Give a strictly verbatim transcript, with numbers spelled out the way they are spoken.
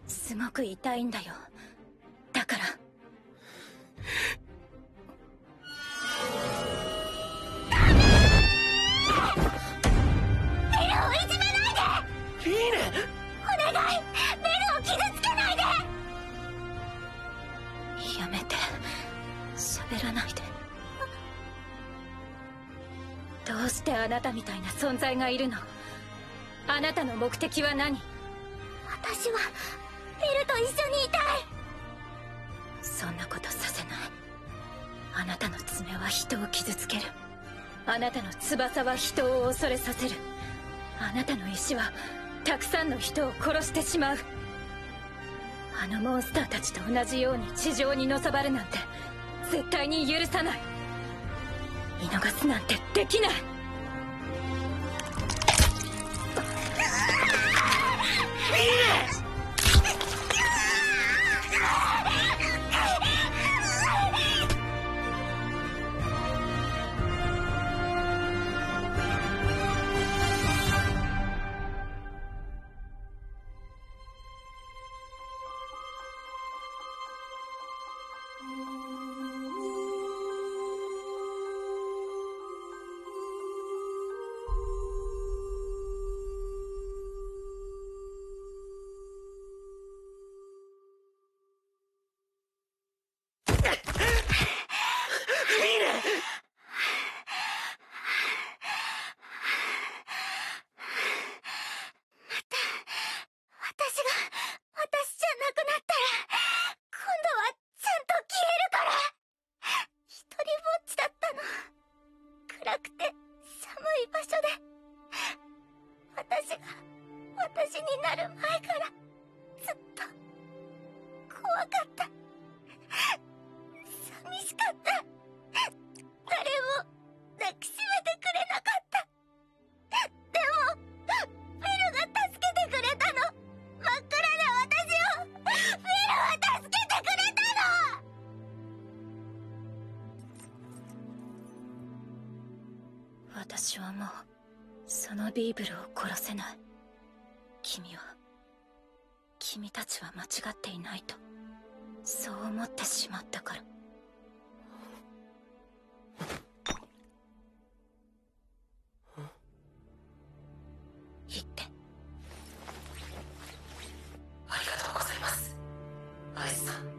すごく痛いんだよ。だからベルをいじめないで。 フィーネ、 お願い、ベルを傷つけないで。やめて、喋らないで。どうしてあなたみたいな存在がいるの？あなたの目的は何？私はベルと一緒にいたい。そんなことさせない。あなたの爪は人を傷つける。あなたの翼は人を恐れさせる。あなたの石はたくさんの人を殺してしまう。あのモンスターたちと同じように地上にのさばるなんて絶対に許さない。見逃すなんてできない。暗くて寒い場所で私が私になる前からずっと怖かった。寂しかった。誰も抱きしめてくれなかった。でもベルが助けてくれたの。真っ暗な私をベルは助けてくれたの。私はもうそのビーブルを殺せない。君は君たちは間違っていないとそう思ってしまったから。言って。 ありがとうございます、アイスさん。